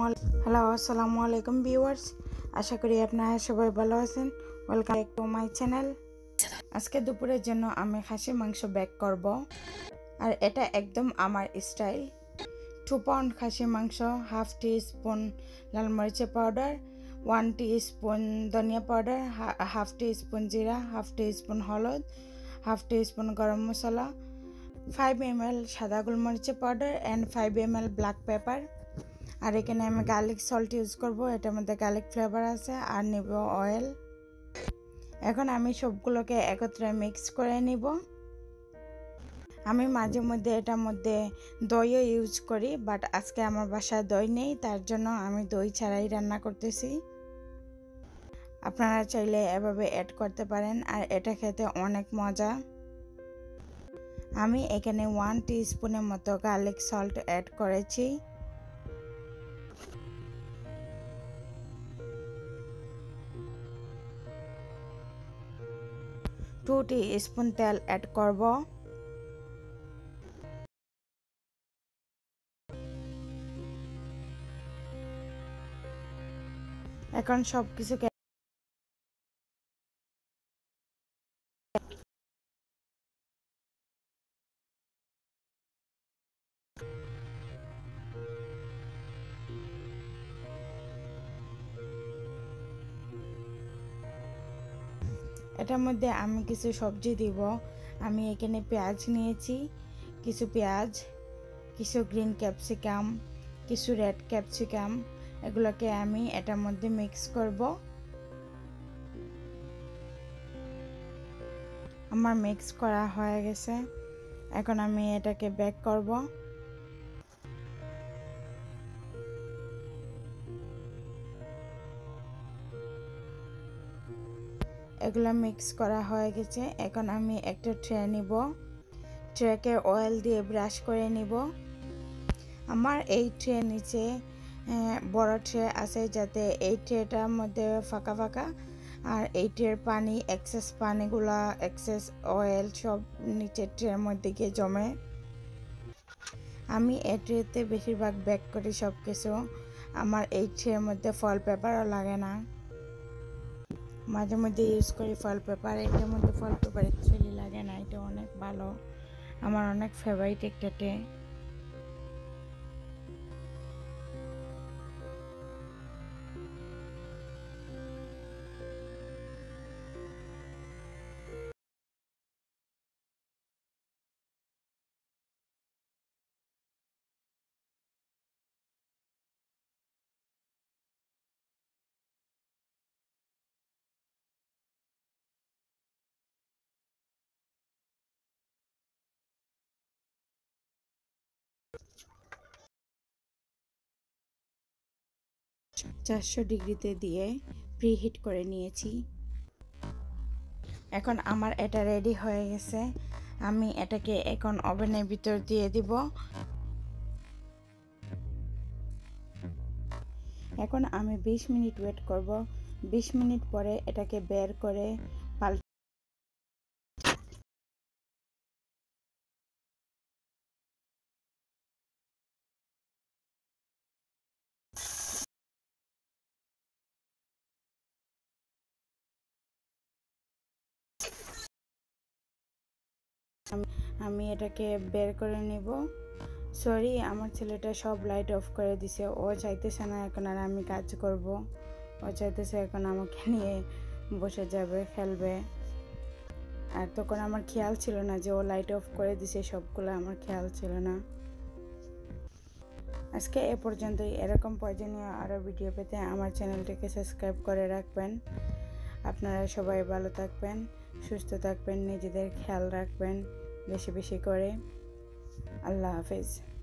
Hello আসসালামু আলাইকুম viewers, আশা করি আপনারা সবাই ভালো আছেন। Welcome back to my channel. আজকে দুপুরের জন্য আমি খাসির মাংস বেক করব, আর এটা একদম আমার স্টাইল। 2 পাউন্ড খাসির মাংস, হাফ টি স্পুন লাল মরিচের পাউডার, 1 টিস্পুন ধনিয়া পাউডার, হাফ টি স্পুন জিরা, হাফ টি স্পুন হলুদ, হাফ টি স্পুন গরম মশলা, 5 ml সাদা গোলমরিচের powder and 5 ml black pepper. আর এখানে আমি গার্লিক সল্ট ইউজ করব, এটার মধ্যে গার্লিক ফ্লেভার আছে। আর নিব অয়েল। এখন আমি সবগুলোকে একত্রে মিক্স করে নিব। আমি মাঝে মধ্যে এটার মধ্যে দইও ইউজ করি, বাট আজকে আমার বাসায় দই নেই, তার জন্য আমি দই ছাড়াই রান্না করতেছি। আপনারা চাইলে এভাবে অ্যাড করতে পারেন, আর এটা খেতে অনেক মজা। আমি এখানে 1 টিস্পুনের মতো গার্লিক সল্ট অ্যাড করেছি। টু টিস্পুন তেল অ্যাড করব। এখন সব কিছুকে এটার মধ্যে আমি কিছু সবজি দিব। আমি এখানে পেঁয়াজ নিয়েছি, কিছু পেঁয়াজ, কিছু গ্রিন ক্যাপসিকাম, কিছু রেড ক্যাপসিকাম। এগুলোকে আমি এটার মধ্যে মিক্স করব। আমার মিক্স করা হয়ে গেছে। এখন আমি এটাকে বেক করব। এগুলো মিক্স করা হয়ে গেছে। এখন আমি একটা ট্রে নিব, ট্রেকে অয়েল দিয়ে ব্রাশ করে নিব। আমার এই ট্রে নিচে বড় ট্রে আছে, যাতে এই ট্রেটার মধ্যে ফাঁকা ফাঁকা, আর এই ট্রের পানি, এক্সেস পানিগুলা, এক্সেস অয়েল সব নিচের ট্রের মধ্যে গিয়ে জমে। আমি এই ট্রেতে বেশিরভাগ বেক করি সব কিছু। আমার এই ট্রের মধ্যে ফয়েল পেপারও লাগে না। মাঝে মধ্যে ইউজ করি ফয়েল পেপার, এটার মধ্যে ফয়েল পেপার অ্যাকচুয়ালি লাগে না। এটা অনেক ভালো, আমার অনেক ফেভারিট একটা ট্রে। চারশো ডিগ্রিতে দিয়ে প্রিহিট করে নিয়েছি। এখন আমার এটা রেডি হয়ে গেছে। আমি এটাকে এখন ওভেনের ভিতর দিয়ে দিব। এখন আমি 20 মিনিট ওয়েট করব। 20 মিনিট পরে এটাকে বের করে আমি এটাকে বের করে নিব। সরি, আমার ছেলেটা সব লাইট অফ করে দিছে। ও চাইতেছে না এখন আর আমি কাজ করব। ও চাইতেছে এখন আমাকে নিয়ে বসে যাবে, খেলবে। আর তখন আমার খেয়াল ছিল না যে ও লাইট অফ করে দিছে, সবগুলো আমার খেয়াল ছিল না। আজকে এ পর্যন্তই। এরকম প্রয়োজনীয় আরও ভিডিও পেতে আমার চ্যানেলটিকে সাবস্ক্রাইব করে রাখবেন। আপনারা সবাই ভালো থাকবেন, সুস্থ থাকবেন, নিজেদের খেয়াল রাখবেন বেশি বেশি করে। আল্লাহ হাফেজ।